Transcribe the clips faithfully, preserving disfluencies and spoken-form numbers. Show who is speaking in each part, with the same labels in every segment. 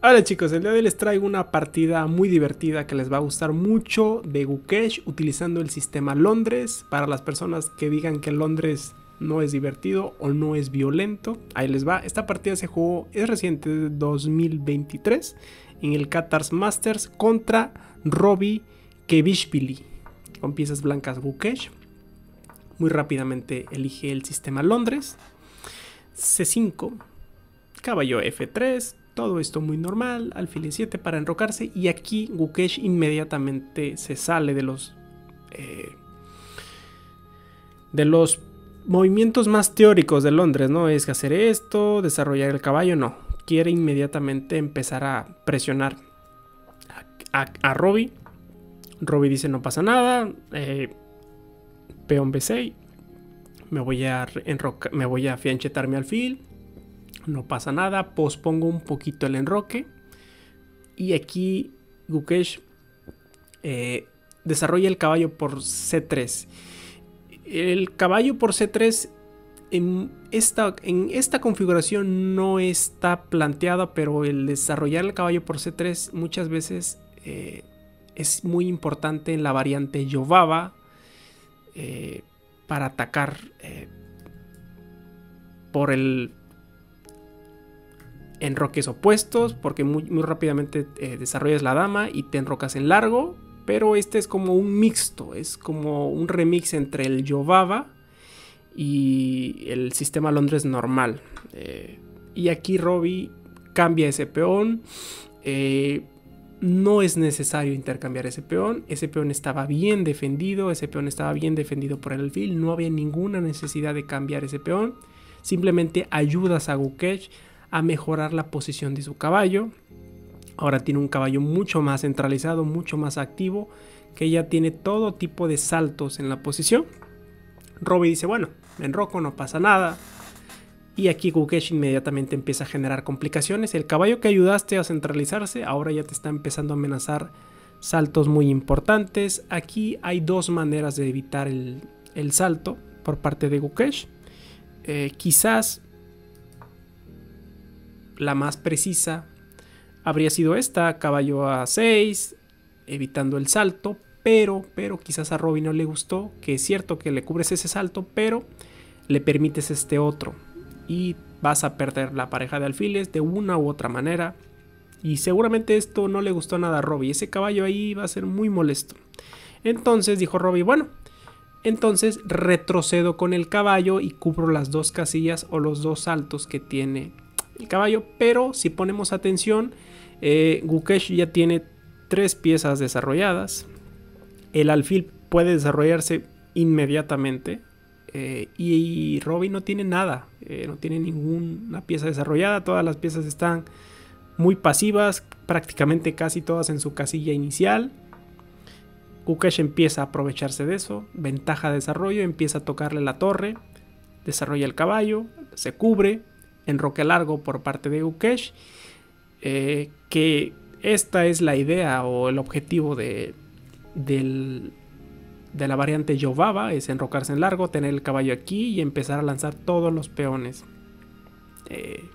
Speaker 1: Hola chicos, el día de hoy les traigo una partida muy divertida que les va a gustar mucho de Gukesh utilizando el sistema Londres. Para las personas que digan que Londres no es divertido o no es violento, ahí les va. Esta partida se jugó, es reciente, de dos mil veintitrés, en el Qatar Masters contra Robbie Kevishvili, con piezas blancas Gukesh. Muy rápidamente elige el sistema Londres, ce cinco, caballo efe tres, todo esto muy normal, alfil e siete para enrocarse, y aquí Gukesh inmediatamente se sale de los eh, de los movimientos más teóricos de Londres, no es que hacer esto, desarrollar el caballo, no, quiere inmediatamente empezar a presionar a, a, a Robbie. Robbie dice no pasa nada, eh, peón be seis, me voy a enrocar, me voy a fianchetar mi alfil. No pasa nada, pospongo un poquito el enroque. Y aquí Gukesh eh, desarrolla el caballo por ce tres. El caballo por ce tres en esta, en esta configuración no está planteado, pero el desarrollar el caballo por ce tres muchas veces eh, es muy importante en la variante Jobava eh, para atacar eh, por el enroques opuestos, porque muy, muy rápidamente eh, desarrollas la dama y te enrocas en largo, pero este es como un mixto, es como un remix entre el Jobava y el sistema Londres normal. Eh, y aquí Robbie cambia ese peón, eh, no es necesario intercambiar ese peón, ese peón estaba bien defendido, ese peón estaba bien defendido por el alfil, no había ninguna necesidad de cambiar ese peón, simplemente ayudas a Gukesh a mejorar la posición de su caballo. Ahora tiene un caballo mucho más centralizado, mucho más activo, que ya tiene todo tipo de saltos en la posición. Robbie dice, bueno, me enroco, no pasa nada. Y aquí Gukesh inmediatamente empieza a generar complicaciones. El caballo que ayudaste a centralizarse ahora ya te está empezando a amenazar saltos muy importantes. Aquí hay dos maneras de evitar el, el salto por parte de Gukesh. Eh, quizás la más precisa habría sido esta, caballo a seis, evitando el salto, pero, pero quizás a Robbie no le gustó, que es cierto que le cubres ese salto, pero le permites este otro, y vas a perder la pareja de alfiles de una u otra manera, y seguramente esto no le gustó nada a Robbie, ese caballo ahí va a ser muy molesto. Entonces dijo Robbie, bueno, entonces retrocedo con el caballo y cubro las dos casillas o los dos saltos que tiene el caballo, pero si ponemos atención, eh, Gukesh ya tiene tres piezas desarrolladas, el alfil puede desarrollarse inmediatamente, eh, y, y Robbie no tiene nada, eh, no tiene ninguna pieza desarrollada, todas las piezas están muy pasivas, prácticamente casi todas en su casilla inicial. Gukesh empieza a aprovecharse de eso, ventaja de desarrollo, empieza a tocarle la torre, desarrolla el caballo, se cubre, enroque largo por parte de Gukesh, eh, que esta es la idea o el objetivo de, del, de la variante Jobava, es enrocarse en largo, tener el caballo aquí y empezar a lanzar todos los peones eh,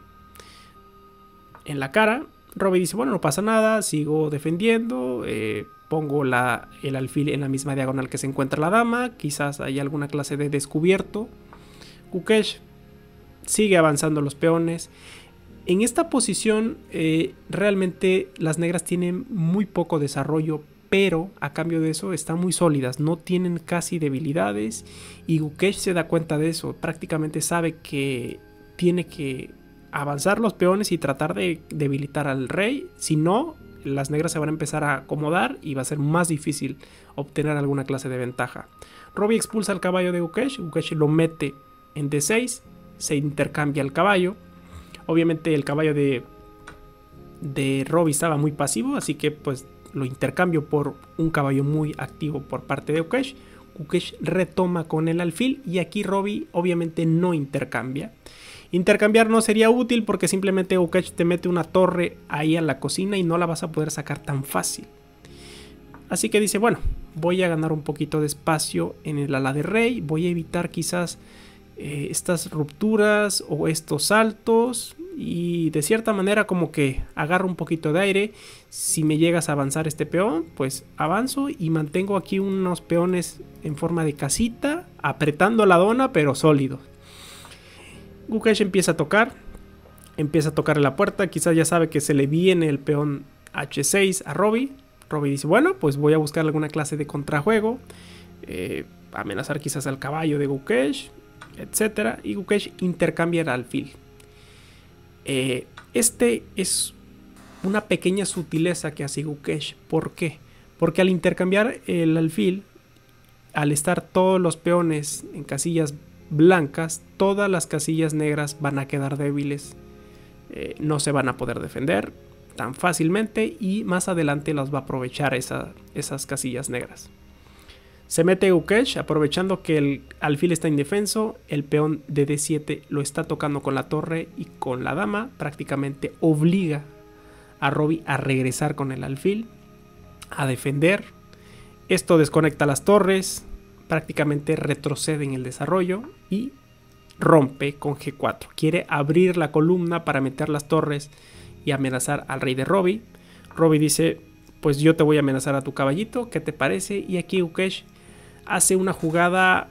Speaker 1: en la cara. Robbie dice, bueno, no pasa nada, sigo defendiendo, eh, pongo la, el alfil en la misma diagonal que se encuentra la dama, quizás hay alguna clase de descubierto. Gukesh sigue avanzando los peones. En esta posición eh, realmente las negras tienen muy poco desarrollo, pero a cambio de eso están muy sólidas, no tienen casi debilidades, y Gukesh se da cuenta de eso, prácticamente sabe que tiene que avanzar los peones y tratar de debilitar al rey, si no las negras se van a empezar a acomodar y va a ser más difícil obtener alguna clase de ventaja. Robbie expulsa al caballo de Gukesh, Gukesh lo mete en de seis, se intercambia el caballo. Obviamente el caballo de, de Robbie estaba muy pasivo, así que pues lo intercambio por un caballo muy activo por parte de Gukesh. Gukesh retoma con el alfil y aquí Robbie obviamente no intercambia. Intercambiar no sería útil porque simplemente Gukesh te mete una torre ahí a la cocina y no la vas a poder sacar tan fácil. Así que dice, bueno, voy a ganar un poquito de espacio en el ala de rey, voy a evitar quizás Eh, estas rupturas o estos saltos, y de cierta manera como que agarro un poquito de aire. Si me llegas a avanzar este peón, pues avanzo y mantengo aquí unos peones en forma de casita, apretando la dona pero sólidos. Gukesh empieza a tocar, empieza a tocar en la puerta, quizás ya sabe que se le viene el peón hache seis a Robbie. Robbie dice, bueno, pues voy a buscar alguna clase de contrajuego, eh, amenazar quizás al caballo de Gukesh, etcétera. Y Gukesh intercambia el alfil. Eh, este es una pequeña sutileza que hace Gukesh. ¿Por qué? Porque al intercambiar el alfil, al estar todos los peones en casillas blancas, todas las casillas negras van a quedar débiles. Eh, no se van a poder defender tan fácilmente y más adelante las va a aprovechar esa, esas casillas negras. Se mete Gukesh aprovechando que el alfil está indefenso, el peón de D siete lo está tocando con la torre y con la dama, prácticamente obliga a Robbie a regresar con el alfil, a defender. Esto desconecta las torres, prácticamente retrocede en el desarrollo y rompe con G cuatro. Quiere abrir la columna para meter las torres y amenazar al rey de Robbie. Robbie dice, pues yo te voy a amenazar a tu caballito, ¿qué te parece? Y aquí Gukesh hace una jugada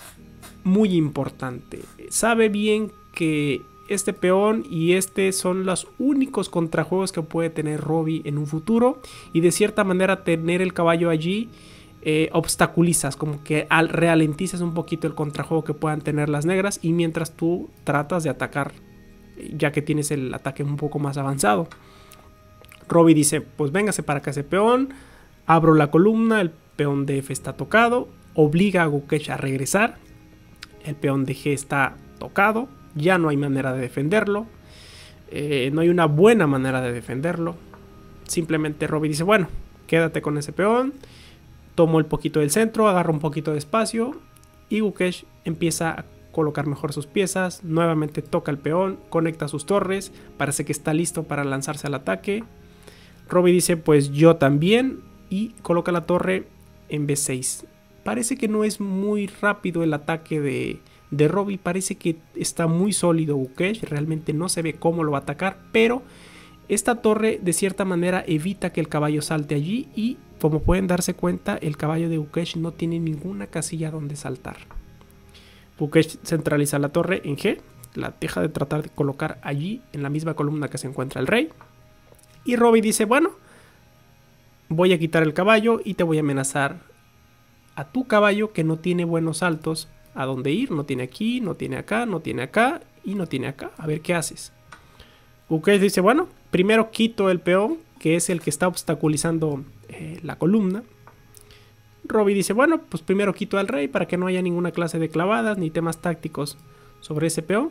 Speaker 1: muy importante. Sabe bien que este peón y este son los únicos contrajuegos que puede tener Robbie en un futuro, y de cierta manera tener el caballo allí eh, obstaculizas, como que al ralentizas un poquito el contrajuego que puedan tener las negras, y mientras tú tratas de atacar, ya que tienes el ataque un poco más avanzado. Robbie dice, pues véngase para acá ese peón, abro la columna, el peón de F está tocado, obliga a Gukesh a regresar, el peón de G está tocado, ya no hay manera de defenderlo, eh, no hay una buena manera de defenderlo. Simplemente Robbie dice, bueno, quédate con ese peón, tomo el poquito del centro, agarro un poquito de espacio y Gukesh empieza a colocar mejor sus piezas, nuevamente toca el peón, conecta sus torres, parece que está listo para lanzarse al ataque. Robbie dice, pues yo también, y coloca la torre en B seis. Parece que no es muy rápido el ataque de, de Robbie, parece que está muy sólido Gukesh, realmente no se ve cómo lo va a atacar, pero esta torre de cierta manera evita que el caballo salte allí y como pueden darse cuenta, el caballo de Gukesh no tiene ninguna casilla donde saltar. Gukesh centraliza la torre en G, la deja de tratar de colocar allí en la misma columna que se encuentra el rey. Y Robbie dice, bueno, voy a quitar el caballo y te voy a amenazar a tu caballo que no tiene buenos saltos a dónde ir, no tiene aquí, no tiene acá, no tiene acá y no tiene acá, a ver qué haces. Gukesh dice, bueno, primero quito el peón, que es el que está obstaculizando eh, la columna. Robbie dice, bueno, pues primero quito al rey para que no haya ninguna clase de clavadas ni temas tácticos sobre ese peón.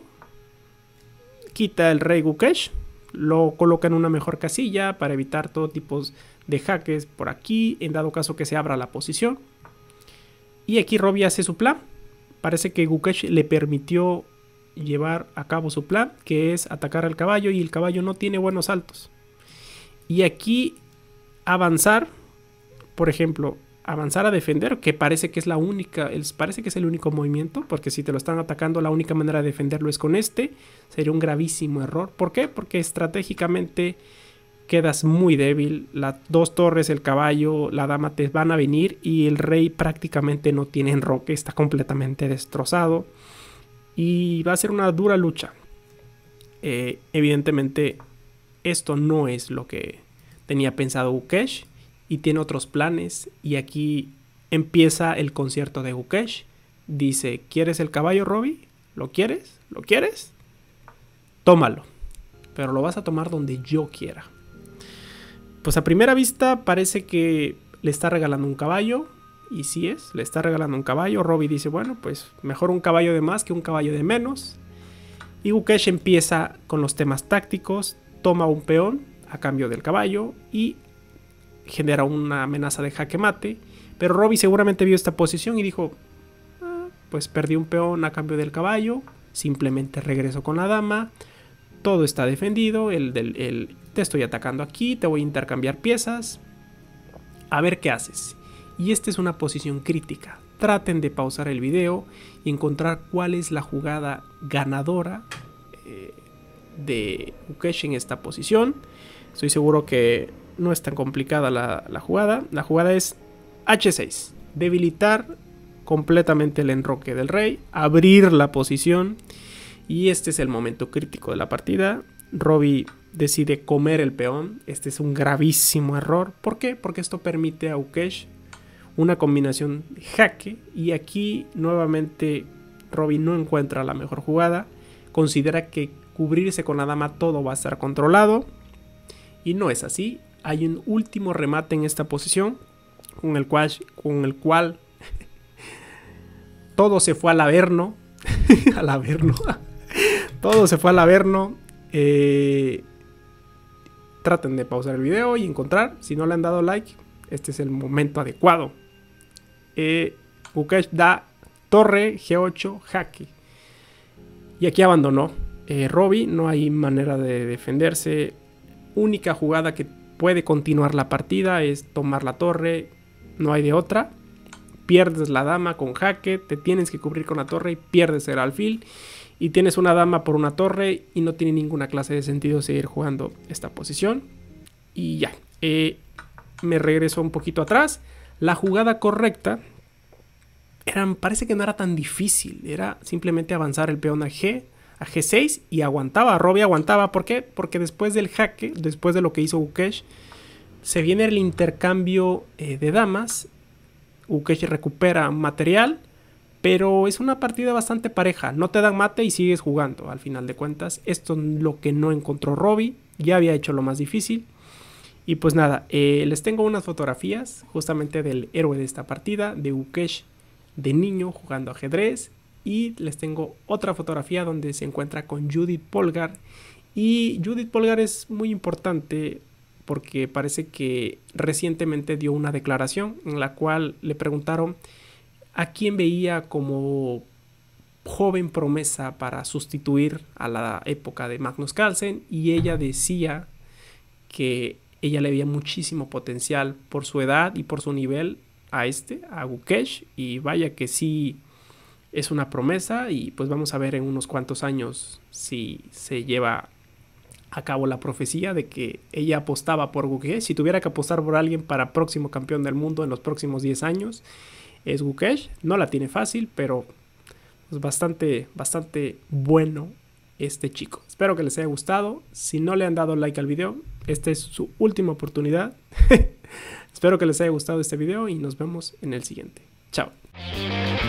Speaker 1: Quita el rey Gukesh, lo coloca en una mejor casilla para evitar todo tipo de jaques por aquí, en dado caso que se abra la posición. Y aquí Robbie hace su plan. Parece que Gukesh le permitió llevar a cabo su plan, que es atacar al caballo, y el caballo no tiene buenos saltos. Y aquí avanzar, por ejemplo, avanzar a defender, que parece que es la única, parece que es el único movimiento, porque si te lo están atacando, la única manera de defenderlo es con este. Sería un gravísimo error. ¿Por qué? Porque estratégicamente quedas muy débil. Las dos torres, el caballo, la dama te van a venir y el rey prácticamente no tiene enroque, está completamente destrozado y va a ser una dura lucha. Eh, evidentemente esto no es lo que tenía pensado Gukesh y tiene otros planes, y aquí empieza el concierto de Gukesh. Dice, ¿quieres el caballo, Robbie? ¿Lo quieres? ¿Lo quieres? Tómalo, pero lo vas a tomar donde yo quiera. Pues a primera vista parece que le está regalando un caballo, y sí es, le está regalando un caballo. Robbie dice, bueno, pues mejor un caballo de más que un caballo de menos. Y Gukesh empieza con los temas tácticos, toma un peón a cambio del caballo y genera una amenaza de jaque mate. Pero Robbie seguramente vio esta posición y dijo, ah, pues perdí un peón a cambio del caballo, simplemente regreso con la dama, todo está defendido, el, del, el, te estoy atacando aquí, te voy a intercambiar piezas, a ver qué haces. Y esta es una posición crítica. Traten de pausar el video y encontrar cuál es la jugada ganadora, eh, de Gukesh en esta posición. Estoy seguro que no es tan complicada la, la jugada. La jugada es hache seis. Debilitar completamente el enroque del rey. Abrir la posición. Y este es el momento crítico de la partida. Robbie decide comer el peón. Este es un gravísimo error. ¿Por qué? Porque esto permite a Gukesh una combinación de jaque. Y aquí nuevamente Robbie no encuentra la mejor jugada. Considera que cubrirse con la dama todo va a estar controlado. Y no es así. Hay un último remate en esta posición. Con el cual, con el cual todo se fue al averno. Al averno. Todo se fue al averno. Eh, traten de pausar el video y encontrar. Si no le han dado like, este es el momento adecuado. Eh, Gukesh da torre G ocho jaque. Y aquí abandonó. Eh, Robbie, no hay manera de defenderse. Única jugada que puede continuar la partida es tomar la torre. No hay de otra. Pierdes la dama con jaque. Te tienes que cubrir con la torre y pierdes el alfil. Y tienes una dama por una torre. Y no tiene ninguna clase de sentido seguir jugando esta posición. Y ya. Eh, me regreso un poquito atrás. La jugada correcta era, parece que no era tan difícil. Era simplemente avanzar el peón a G. A G seis y aguantaba. Robbie aguantaba. ¿Por qué? Porque después del jaque, después de lo que hizo Gukesh, se viene el intercambio eh, de damas. Gukesh recupera material, pero es una partida bastante pareja. No te dan mate y sigues jugando al final de cuentas. Esto es lo que no encontró Robbie. Ya había hecho lo más difícil. Y pues nada, eh, les tengo unas fotografías justamente del héroe de esta partida, de Gukesh de niño jugando ajedrez. Y les tengo otra fotografía donde se encuentra con Judith Polgar. Y Judith Polgar es muy importante porque parece que recientemente dio una declaración en la cual le preguntaron a quién veía como joven promesa para sustituir a la época de Magnus Carlsen. Y ella decía que ella le veía muchísimo potencial por su edad y por su nivel a este, a Gukesh. Y vaya que sí, es una promesa y pues vamos a ver en unos cuantos años si se lleva a cabo la profecía de que ella apostaba por Gukesh. Si tuviera que apostar por alguien para próximo campeón del mundo en los próximos diez años, es Gukesh. No la tiene fácil, pero pues bastante, bastante bueno este chico. Espero que les haya gustado. Si no le han dado like al video, esta es su última oportunidad. Espero que les haya gustado este video y nos vemos en el siguiente. Chao.